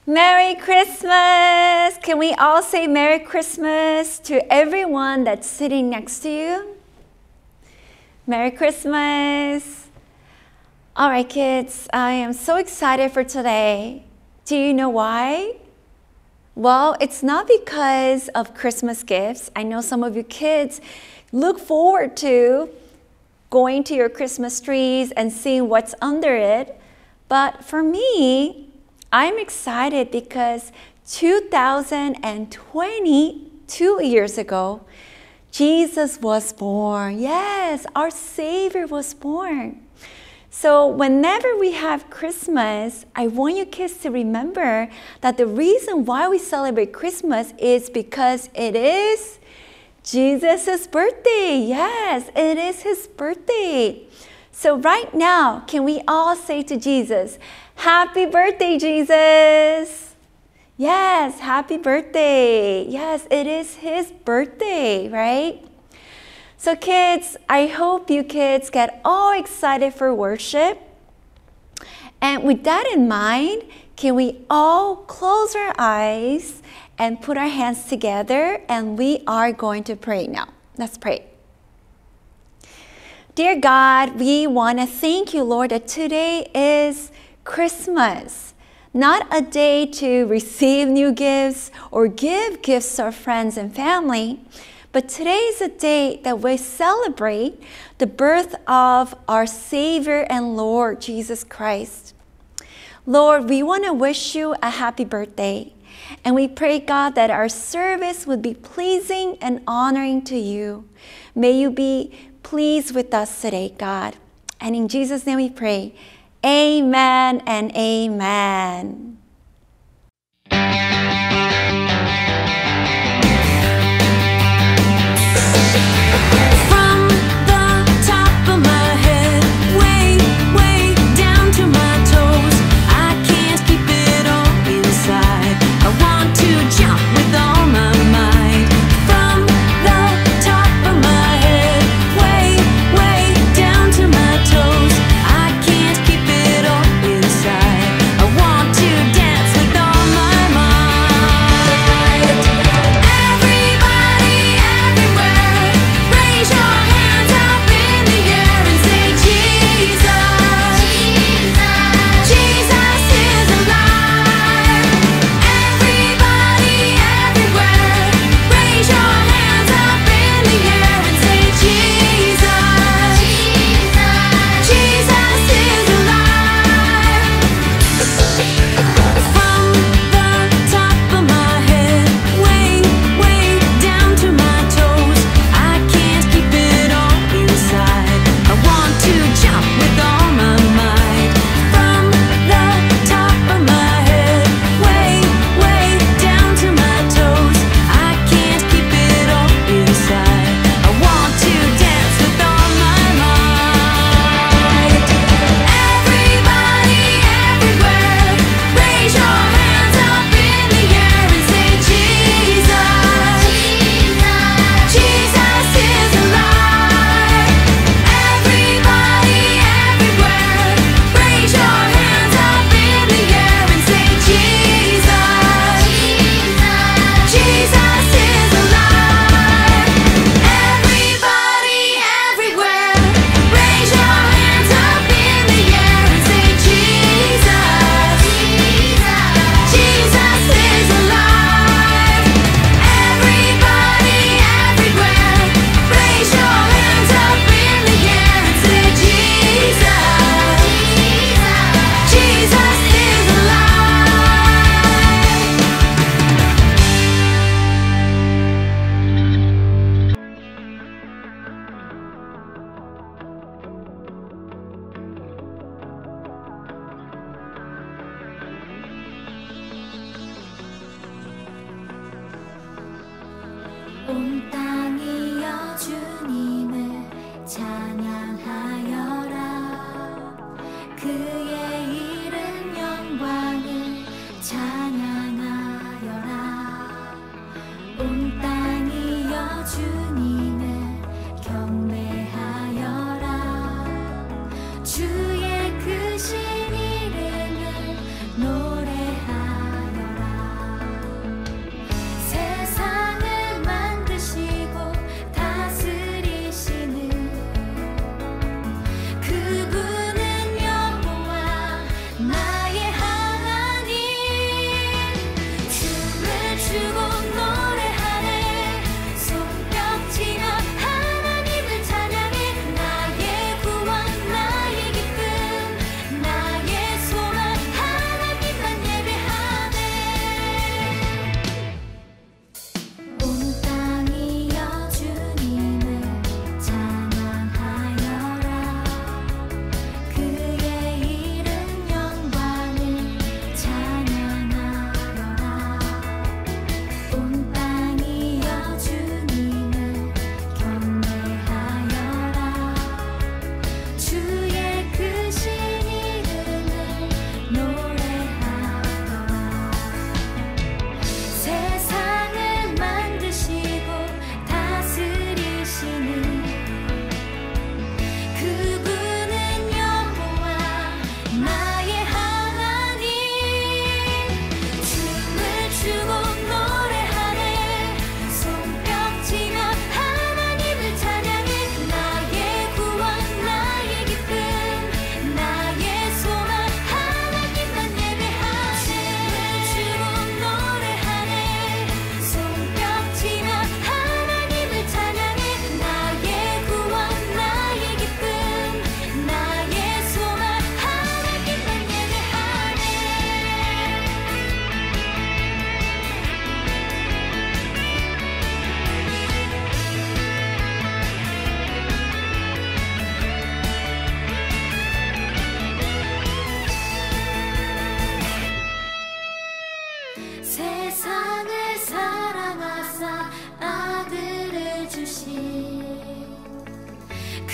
Merry Christmas! Can we all say Merry Christmas to everyone that's sitting next to you? Merry Christmas! All right, kids, I am so excited for today. Do you know why? Well, it's not because of Christmas gifts. I know some of you kids look forward to going to your Christmas trees and seeing what's under it. But for me, I'm excited because 2020, 2 years ago, Jesus was born. Yes, our Savior was born. So whenever we have Christmas, I want you kids to remember that the reason why we celebrate Christmas is because it is Jesus' birthday. Yes, it is His birthday. So right now, can we all say to Jesus, Happy birthday, Jesus. Yes, happy birthday. Yes, it is His birthday, right? So kids, I hope you kids get all excited for worship. And with that in mind, can we all close our eyes and put our hands together, and we are going to pray now. Let's pray. Dear God, we want to thank you, Lord, that today is Christmas, not a day to receive new gifts or give gifts to our friends and family, but today is a day that we celebrate the birth of our Savior and Lord, Jesus Christ. Lord, we want to wish you a happy birthday, and we pray, God, that our service would be pleasing and honoring to you. May you be pleased with us today, God. And in Jesus' name we pray. Amen and amen. From the top of my head, way, way down to my toes, I can't keep it all inside. I want to jump with all my might. From the top of my head, way, way down to my toes, I can't keep it all inside. I want to dance with all my might. Everybody, everywhere, raise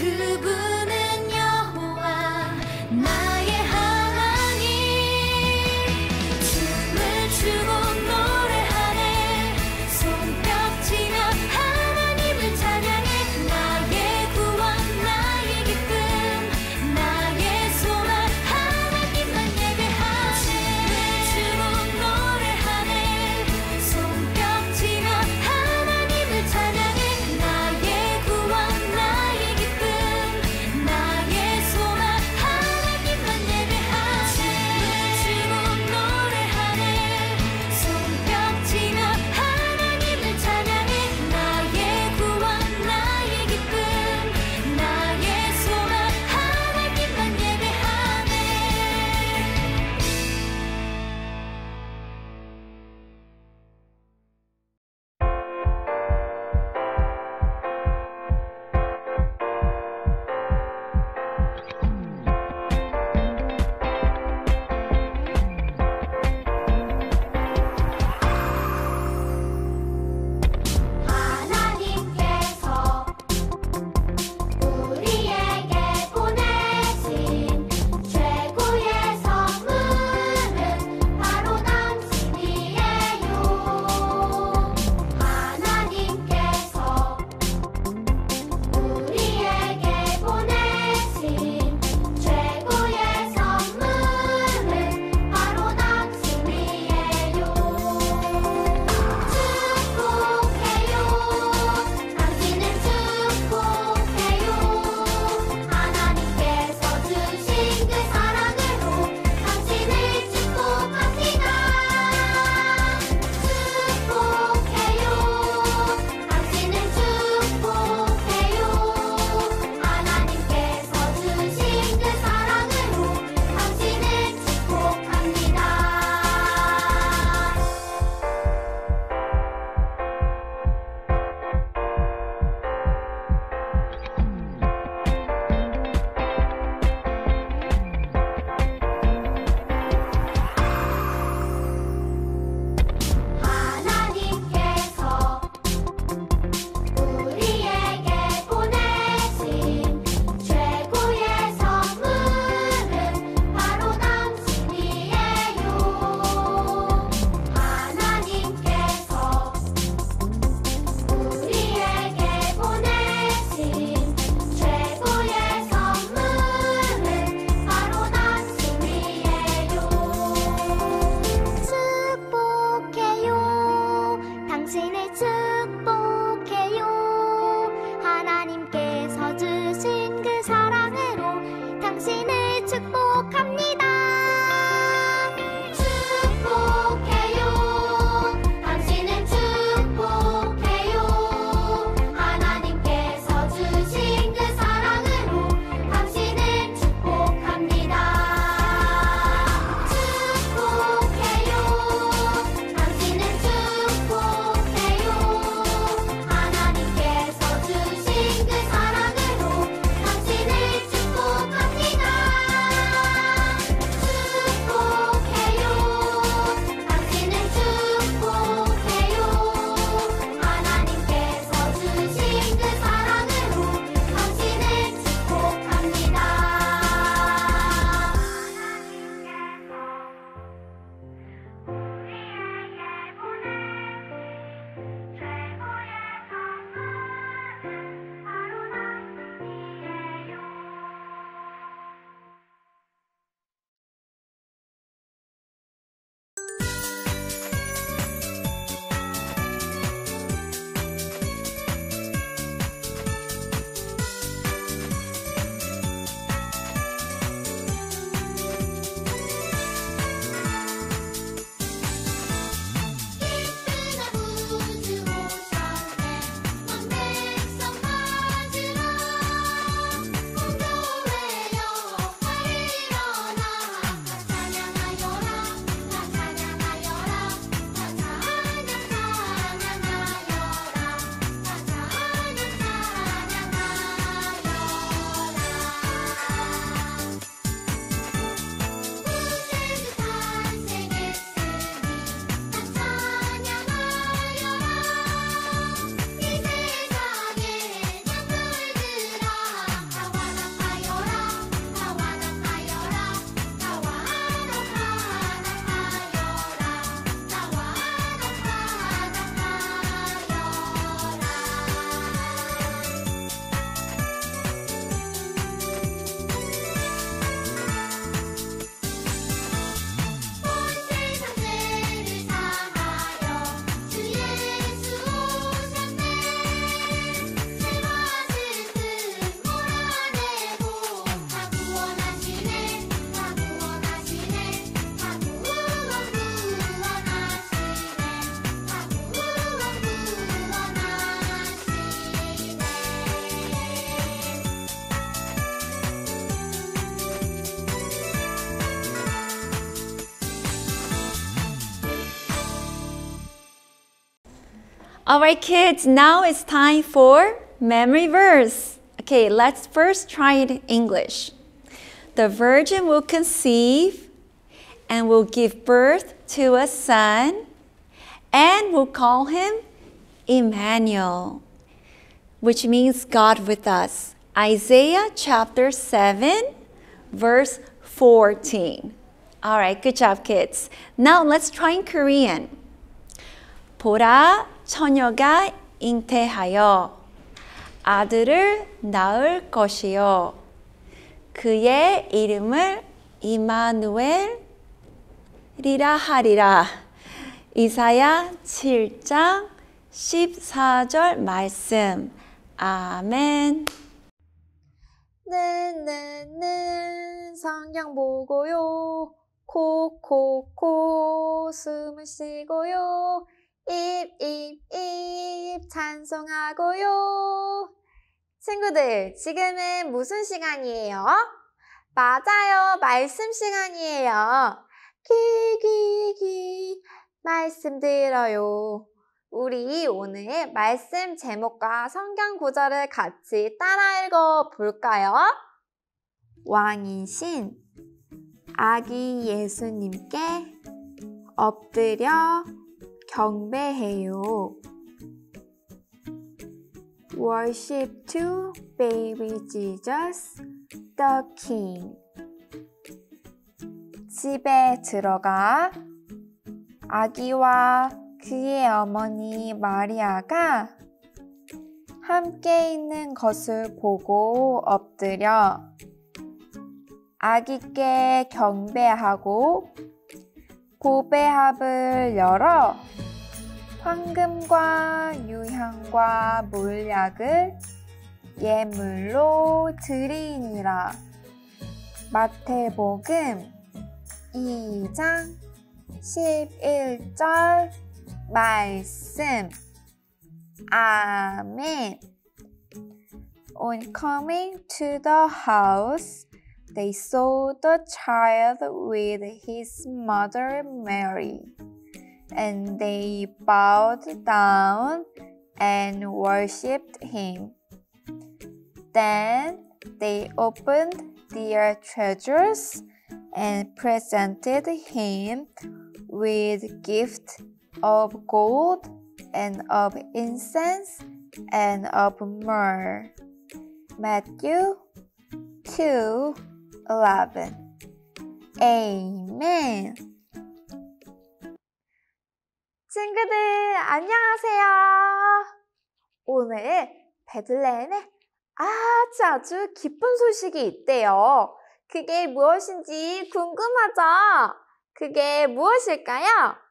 그분은 여호와 나의 하나님. 춤을 추고 노래하네. 손뼉치며 하나님을 찬양해. 나의 구원 나의 기쁨 나의 소망 하나님만 예배하네. 춤을 추고 노래하네. 손뼉치며 하나님을 찬양해. 나의 구원 나의 기쁨 Alright kids, now it's time for memory verse. Okay, let's first try it in English. The virgin will conceive and will give birth to a son and will call him Emmanuel, which means God with us. Isaiah chapter 7, verse 14. All right, good job, kids. Now let's try in Korean. 보라, 처녀가 잉태하여 아들을 낳을 것이요. 그의 이름을 이마누엘이라 하리라. 이사야 7장 14절 말씀. 아멘. 는 성경 보고요. 코 숨을 쉬고요. 입 찬송하고요. 친구들, 지금은 무슨 시간이에요? 맞아요, 말씀 시간이에요. 귀 말씀 들어요. 우리 오늘 말씀 제목과 성경 구절을 같이 따라 읽어 볼까요? 왕이신 아기 예수님께 엎드려 경배해요. Worship to baby Jesus, the King. 집에 들어가 아기와 그의 어머니 마리아가 함께 있는 것을 보고 엎드려 아기께 경배하고 보배합을 열어 황금과 유향과 몰약을 예물로 드리니라. 마태복음 2장 11절 말씀. 아멘. On coming to the house, they saw the child with his mother Mary, and they bowed down and worshipped him. Then they opened their treasures and presented him with gifts of gold and of incense and of myrrh. Matthew 2:11. Amen. 친구들, 안녕하세요. 오늘 베들레헴에 아주 기쁜 소식이 있대요. 그게 무엇인지 궁금하죠? 그게 무엇일까요?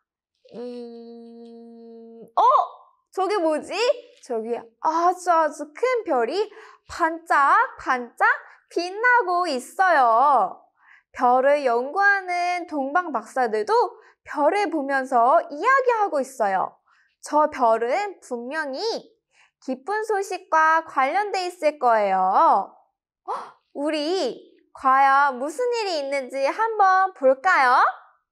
저게 뭐지? 저기 아주 큰 별이 반짝반짝 빛나고 있어요. 별을 연구하는 동방 박사들도 별을 보면서 이야기하고 있어요. 저 별은 분명히 기쁜 소식과 관련돼 있을 거예요. 우리 과연 무슨 일이 있는지 한번 볼까요?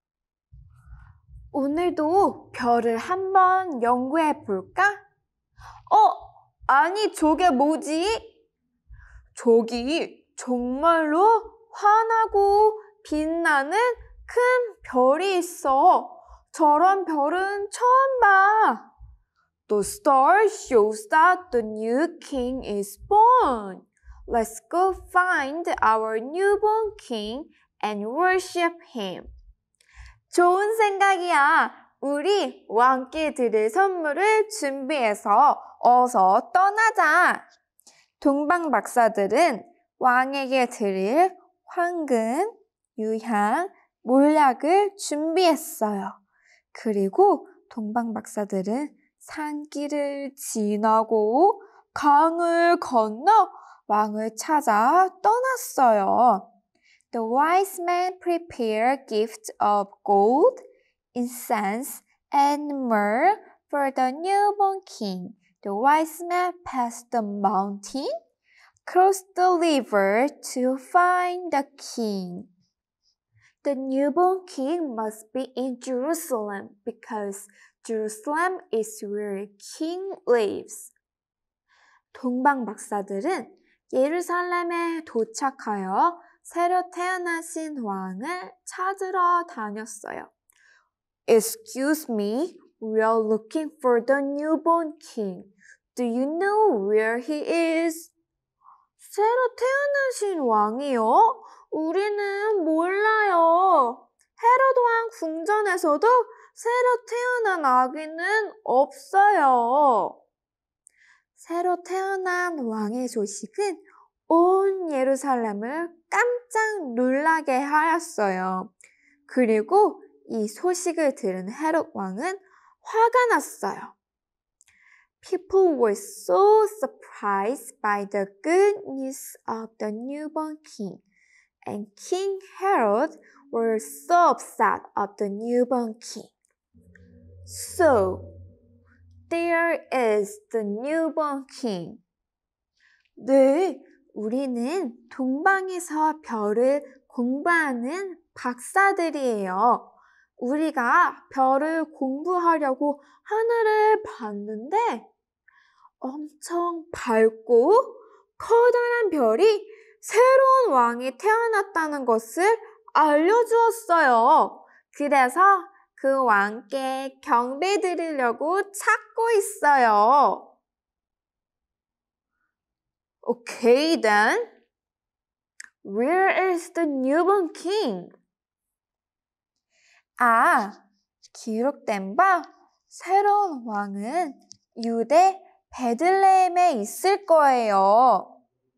오늘도 별을 한번 연구해 볼까? 아니 저게 뭐지? 저기 정말로 환하고 빛나는 큰 별이 있어. 저런 별은 처음 봐. The star shows that the new king is born. Let's go find our newborn king and worship him. 좋은 생각이야. 우리 왕께 드릴 선물을 준비해서 어서 떠나자. 동방 박사들은 왕에게 드릴 황금, 유향, 몰약을 준비했어요. 그리고 동방 박사들은 산길을 지나고 강을 건너 왕을 찾아 떠났어요. The wise men prepared gifts of gold, incense, and myrrh for the newborn king. The wise men passed the mountain, crossed the river to find the king. The newborn king must be in Jerusalem because Jerusalem is where king lives. 동방 박사들은 예루살렘에 도착하여 새로 태어나신 왕을 찾으러 다녔어요. Excuse me, we are looking for the newborn king. Do you know where he is? 새로 태어나신 왕이요? 우리는 몰라요. 헤롯 왕 궁전에서도 새로 태어난 아기는 없어요. 새로 태어난 왕의 소식은 온 예루살렘을 깜짝 놀라게 하였어요. 그리고 이 소식을 들은 헤롯 왕은 화가 났어요. People were so surprised by the good news of the newborn king, and King Herod were so upset of the newborn king. So, there is the newborn king. 네, 우리는 동방에서 별을 공부하는 박사들이에요. 우리가 별을 공부하려고 하늘을 봤는데 엄청 밝고 커다란 별이 새로운 왕이 태어났다는 것을 알려주었어요. 그래서 그 왕께 경배 드리려고 찾고 있어요. Okay then, where is the newborn king? 기록된 바 새로운 왕은 유대 베들레헴에 있을 거예요.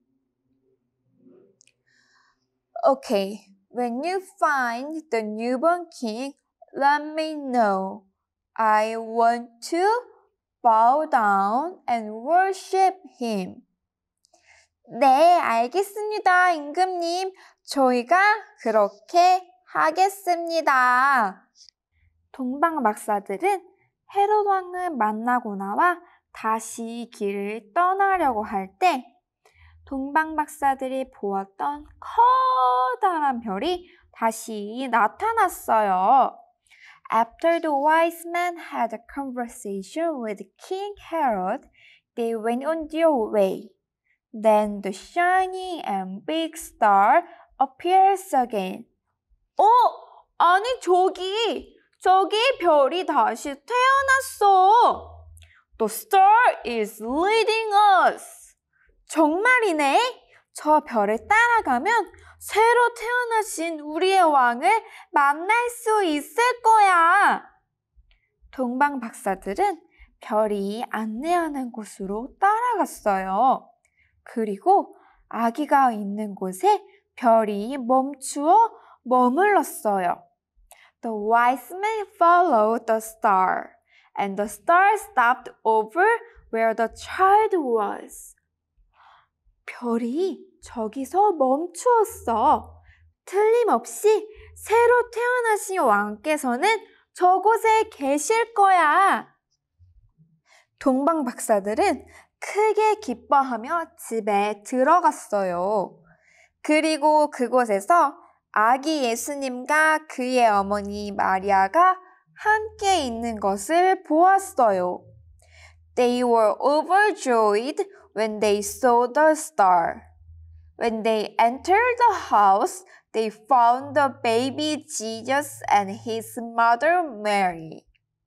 Okay, when you find the newborn king, let me know. I want to bow down and worship him. 네, 알겠습니다, 임금님. 저희가 그렇게 하겠습니다. 동방 박사들은 헤롯 왕을 만나고 나와 다시 길을 떠나려고 할 때 동방 박사들이 보았던 커다란 별이 다시 나타났어요. After the wise men had a conversation with King Herod, they went on their way. Then the shining and big star appears again. 아니 저기 별이 다시 태어났어. The star is leading us. 정말이네. 저 별을 따라가면 새로 태어나신 우리의 왕을 만날 수 있을 거야. 동방 박사들은 별이 안내하는 곳으로 따라갔어요. 그리고 아기가 있는 곳에 별이 멈추어 머물렀어요. The wise men followed the star, and the star stopped over where the child was. 별이 저기서 멈추었어. 틀림없이 새로 태어나신 왕께서는 저곳에 계실 거야. 동방 박사들은 크게 기뻐하며 집에 들어갔어요. 그리고 그곳에서 아기 예수님과 그의 어머니 마리아가 함께 있는 것을 보았어요. They were overjoyed when they saw the star. When they entered the house, they found the baby Jesus and his mother Mary.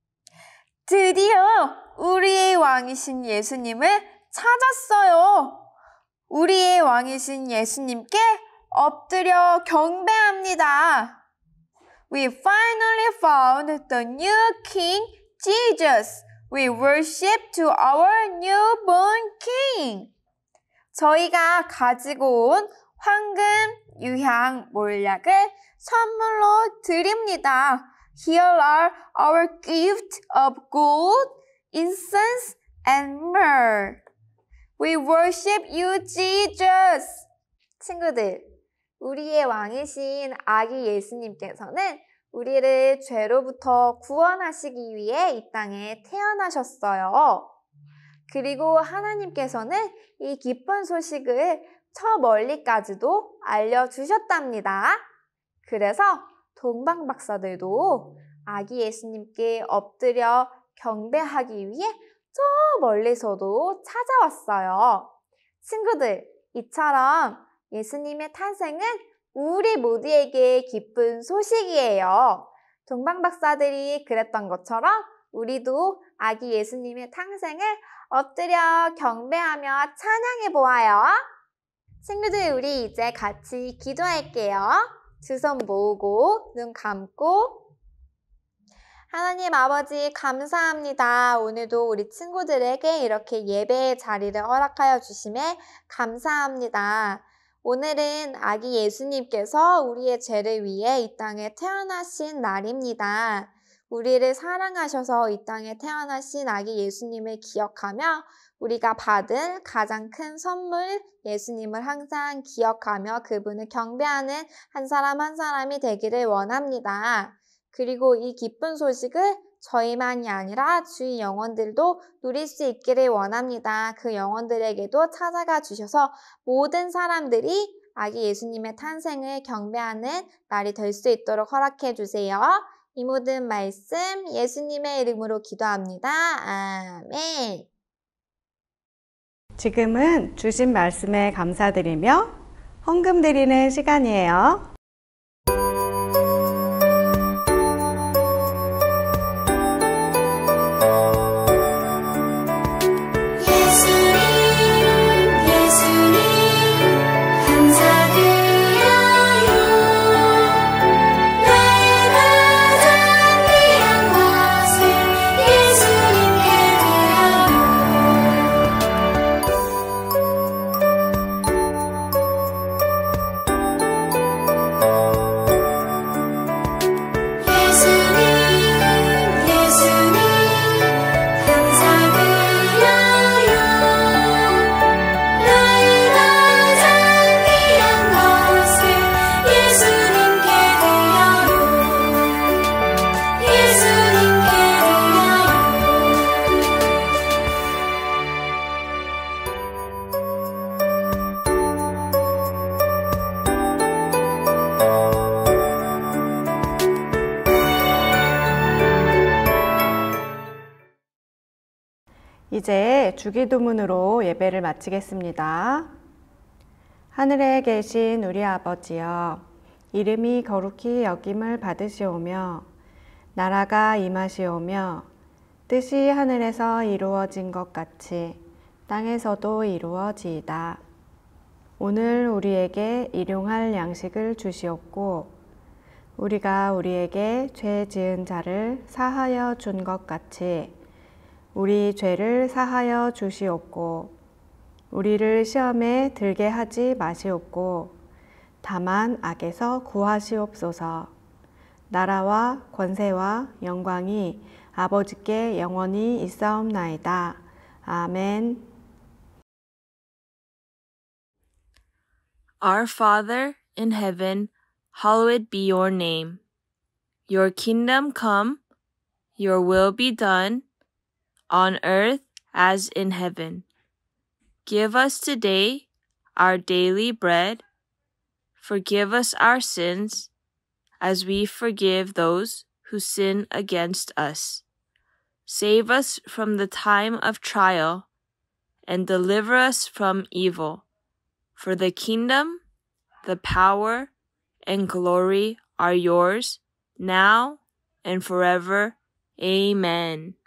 드디어 우리의 왕이신 예수님을 찾았어요. 우리의 왕이신 예수님께 엎드려 경배합니다. We finally found the new King Jesus. We worship to our newborn King. 저희가 가지고 온 황금, 유향, 몰약을 선물로 드립니다. Here are our gift of gold, incense, and myrrh. We worship you, Jesus. 친구들, 우리의 왕이신 아기 예수님께서는 우리를 죄로부터 구원하시기 위해 이 땅에 태어나셨어요. 그리고 하나님께서는 이 기쁜 소식을 저 멀리까지도 알려주셨답니다. 그래서 동방 박사들도 아기 예수님께 엎드려 경배하기 위해 저 멀리서도 찾아왔어요. 친구들, 이처럼 예수님의 탄생은 우리 모두에게 기쁜 소식이에요. 동방박사들이 그랬던 것처럼 우리도 아기 예수님의 탄생을 엎드려 경배하며 찬양해 보아요. 친구들, 우리 이제 같이 기도할게요. 두 손 모으고 눈 감고. 하나님 아버지 감사합니다. 오늘도 우리 친구들에게 이렇게 예배의 자리를 허락하여 주심에 감사합니다. 오늘은 아기 예수님께서 우리의 죄를 위해 이 땅에 태어나신 날입니다. 우리를 사랑하셔서 이 땅에 태어나신 아기 예수님을 기억하며 우리가 받은 가장 큰 선물 예수님을 항상 기억하며 그분을 경배하는 한 사람 한 사람이 되기를 원합니다. 그리고 이 기쁜 소식을 저희만이 아니라 주위 영혼들도 누릴 수 있기를 원합니다. 그 영혼들에게도 찾아가 주셔서 모든 사람들이 아기 예수님의 탄생을 경배하는 날이 될 수 있도록 허락해 주세요. 이 모든 말씀 예수님의 이름으로 기도합니다. 아멘. 지금은 주신 말씀에 감사드리며 헌금 드리는 시간이에요. 이제 주기도문으로 예배를 마치겠습니다. 하늘에 계신 우리 아버지여, 이름이 거룩히 여김을 받으시오며 나라가 임하시오며 뜻이 하늘에서 이루어진 것 같이 땅에서도 이루어지이다. 오늘 우리에게 일용할 양식을 주시옵고 우리가 우리에게 죄 지은 자를 사하여 준 것 같이 우리 죄를 사하여 주시옵고 우리를 시험에 들게 하지 마시옵고 다만 악에서 구하시옵소서. 나라와 권세와 영광이 아버지께 영원히 있사옵나이다. 아멘. Our Father in heaven, hallowed be your name. Your kingdom come, your will be done, on earth as in heaven. Give us today our daily bread. Forgive us our sins, as we forgive those who sin against us. Save us from the time of trial, and deliver us from evil. For the kingdom, the power, and glory are yours, now and forever. Amen.